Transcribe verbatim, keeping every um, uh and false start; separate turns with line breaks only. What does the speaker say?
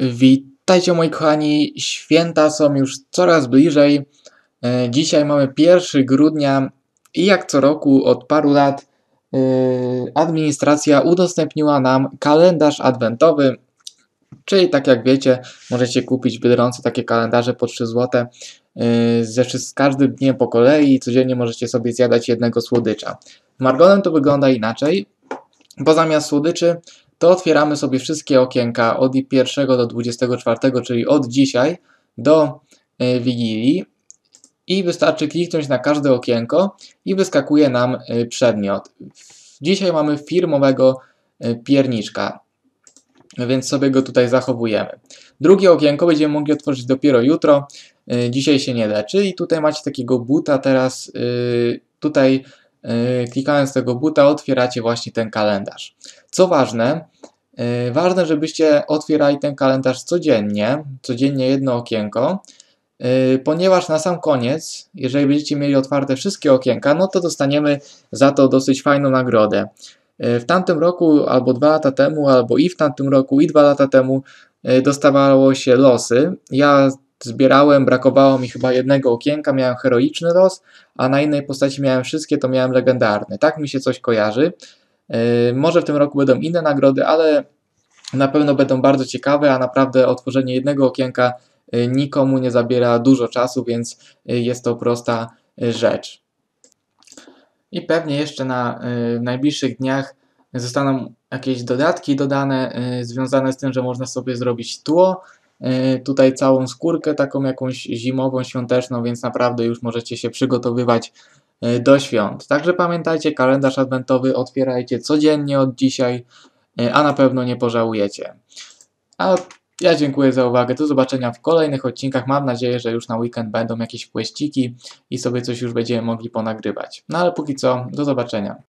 Witajcie moi kochani, święta są już coraz bliżej. Dzisiaj mamy pierwszego grudnia i jak co roku od paru lat administracja udostępniła nam kalendarz adwentowy, czyli tak jak wiecie, możecie kupić w Biedronce takie kalendarze po trzy złote ze z każdym dniem po kolei i codziennie możecie sobie zjadać jednego słodycza. W Margonem to wygląda inaczej, bo zamiast słodyczy to otwieramy sobie wszystkie okienka od pierwszego do dwudziestego czwartego, czyli od dzisiaj do Wigilii i wystarczy kliknąć na każde okienko i wyskakuje nam przedmiot. Dzisiaj mamy firmowego pierniczka, więc sobie go tutaj zachowujemy. Drugie okienko będziemy mogli otworzyć dopiero jutro, dzisiaj się nie da, czyli tutaj macie takiego buta, teraz tutaj klikając tego buta otwieracie właśnie ten kalendarz. Co ważne, ważne, żebyście otwierali ten kalendarz codziennie, codziennie jedno okienko, ponieważ na sam koniec, jeżeli będziecie mieli otwarte wszystkie okienka, no to dostaniemy za to dosyć fajną nagrodę. W tamtym roku, albo dwa lata temu, albo i w tamtym roku, i dwa lata temu dostawało się losy. Ja zbierałem, brakowało mi chyba jednego okienka, miałem heroiczny los, a na innej postaci miałem wszystkie, to miałem legendarny. Tak mi się coś kojarzy. Yy, może w tym roku będą inne nagrody, ale na pewno będą bardzo ciekawe, a naprawdę otworzenie jednego okienka yy, nikomu nie zabiera dużo czasu, więc yy, jest to prosta yy, rzecz. I pewnie jeszcze na yy, w najbliższych dniach zostaną jakieś dodatki dodane, yy, związane z tym, że można sobie zrobić tło. Tutaj całą skórkę taką jakąś zimową, świąteczną, więc naprawdę już możecie się przygotowywać do świąt. Także pamiętajcie, kalendarz adwentowy otwierajcie codziennie od dzisiaj, a na pewno nie pożałujecie. A ja dziękuję za uwagę, do zobaczenia w kolejnych odcinkach. Mam nadzieję, że już na weekend będą jakieś płeściki i sobie coś już będziemy mogli ponagrywać. No ale póki co, do zobaczenia.